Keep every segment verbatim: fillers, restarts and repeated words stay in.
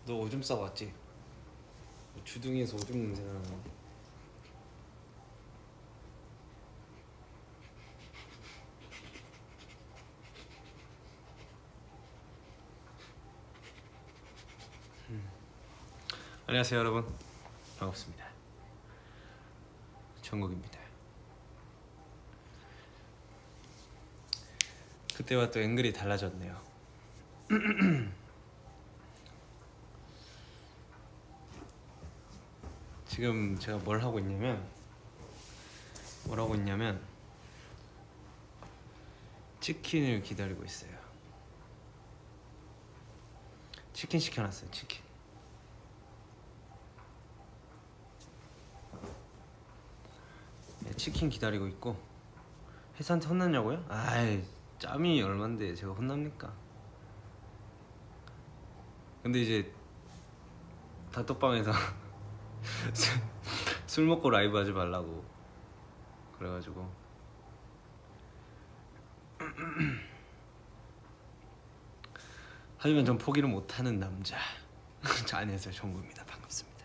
너 오줌 싸고 왔지? 주둥이에서 오줌 냄새가 나네. 음. 안녕하세요 여러분, 반갑습니다. 정국입니다. 그때와 또 앵글이 달라졌네요. 지금 제가 뭘 하고 있냐면 뭘 하고 있냐면 치킨을 기다리고 있어요. 치킨 시켜놨어요. 치킨. 네, 치킨 기다리고 있고. 혜수한테 혼났냐고요? 아이, 짬이 얼만데 제가 혼납니까? 근데 이제 단톡방에서 술 먹고 라이브 하지 말라고 그래가지고 하지만 전 포기를 못하는 남자 안녕하세요, 정구입니다. 반갑습니다.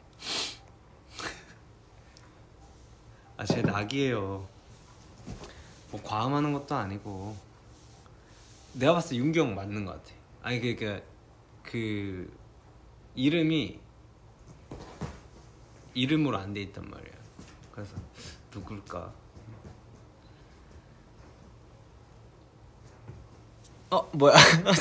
아, 제 낙이에요. 뭐 과음하는 것도 아니고. 내가 봤을 때 윤기 형 맞는 것 같아. 아니 그니까 그 이름이 이름으로 안 돼 있단 말이야. 그래서 누굴까? 어 뭐야?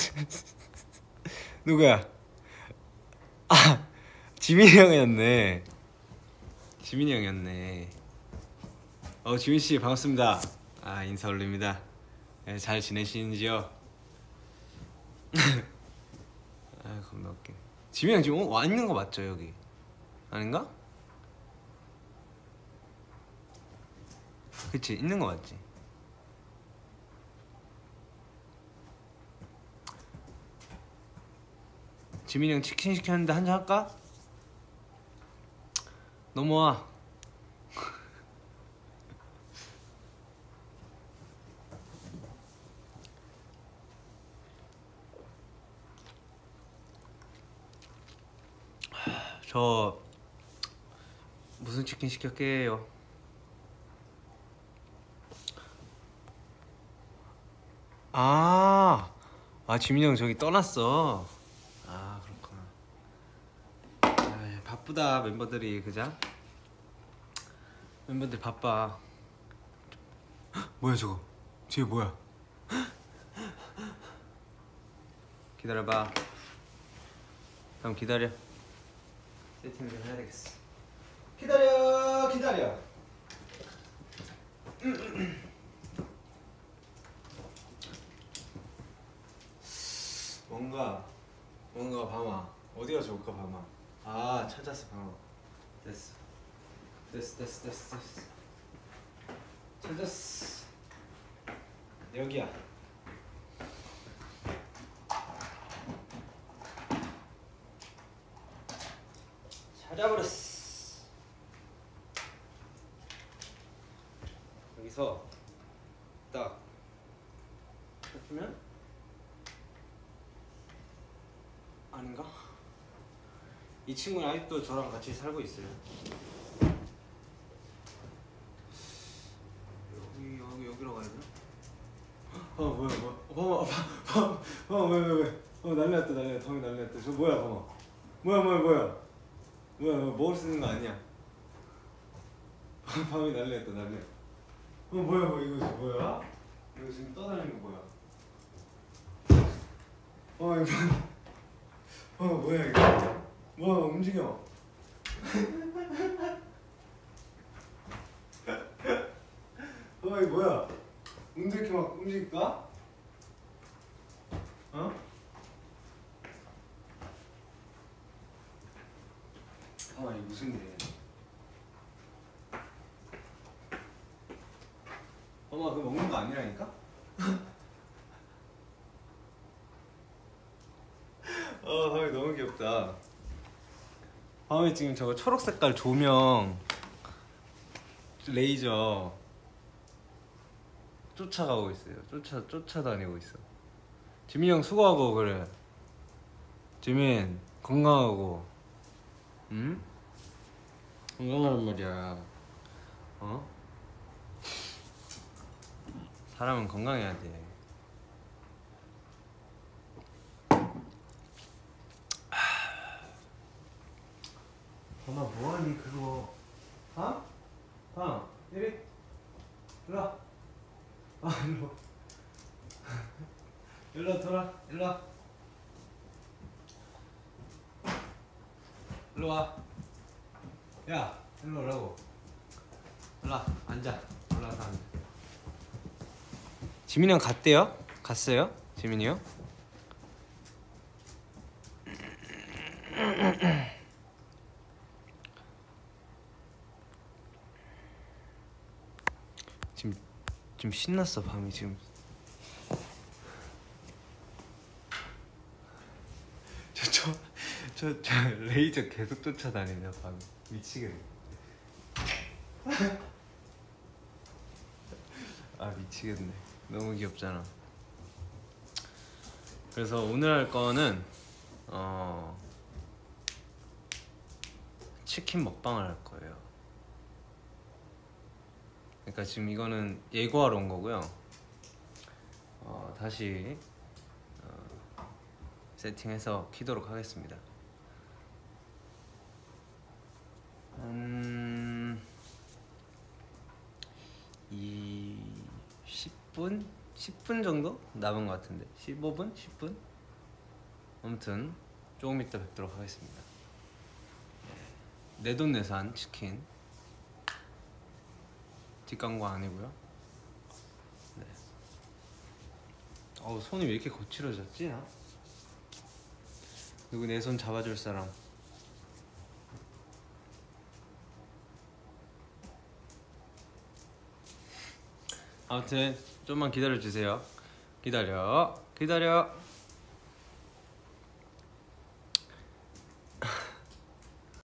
누구야? 아, 지민이 형이었네. 지민이 형이었네. 어, 지민 씨 반갑습니다. 아, 인사 올립니다. 네, 잘 지내시는지요? 아, 겁나 웃긴. 지민이 형 지금 와 있는 거 맞죠, 여기? 아닌가? 그치, 있는 거 맞지? 지민이 형 치킨 시켰는데 한잔 할까? 넘어와. 저 무슨 치킨 시켰게요? 아, 아 지민이 형 저기 떠났어. 아, 그렇구나. 아이, 바쁘다 멤버들이. 그자? 멤버들 바빠. 헉, 뭐야 저거? 뒤에 뭐야? 기다려봐. 그럼 기다려. 세팅을 좀 해야 되겠어. 기다려 기다려. 뭔가 뭔가 밤아. 어디가 좋을까 밤아? 아, 찾았어 밤아. 됐어 됐어 됐어 됐어 됐어. 찾았어. 여기야. 찾아버렸어. 여기서 딱 해주면 아닌가? 이 친구는 아직도 저랑 같이 살고 있어요. 여기 여기 여기로 가야 되나? 어 뭐야 뭐야? 봐봐 봐봐 봐봐 왜 왜 왜? 어 난리 났다 난리 났다. 밤이 난리 났다. 저 뭐야 봐봐. 뭐야 뭐야 뭐야? 뭐야 뭐야 먹을 수 있는 거 아니야? 밤이 난리 났다 난리 났다. 어 뭐야 뭐야 이거 지금 뭐야? 이거 지금 떠다니는 거 뭐야? 어 이거 어 뭐야 이거? 뭐야 움직여. 어 이거 뭐야? 근데 이렇게 막 움직일까? 어? 아 이게 무슨 일이야? 엄마 그거 먹는 거 아니라니까? 어, 밤이 너무 귀엽다. 밤이 지금 저거 초록 색깔 조명 레이저 쫓아가고 있어요. 쫓아 쫓아다니고 있어. 지민 형 수고하고 그래. 지민 건강하고, 응? 건강하란 말이야. 어? 사람은 건강해야 돼. 엄마 뭐하니 그거? 방? 방 이리 일로 와. 아 일로 일로 돌아 일로 와. 일로 와. 야 일로 오라고. 일로 와 앉아. 올라가서 앉아. 지민이 형 갔대요? 갔어요? 지민이 형? 지금 좀 신났어 밤이 지금. 저 저 저 레이저 계속 쫓아다니네요 밤에. 미치겠네. 아 미치겠네. 너무 귀엽잖아. 그래서 오늘 할 거는 어 치킨 먹방을 할 거예요. 그러니까 지금 이거는 예고하러 온 거고요. 어, 다시 어, 세팅해서 키도록 하겠습니다. 음, 이 십 분? 십 분 정도 남은 것 같은데 십오 분? 십 분? 아무튼 조금 이따 뵙도록 하겠습니다. 내돈내산 치킨 뒷광고 아니고요. 네. 어우 손이 왜 이렇게 거칠어졌지? 나? 누구 내 손 잡아줄 사람? 아무튼 좀만 기다려주세요. 기다려 기다려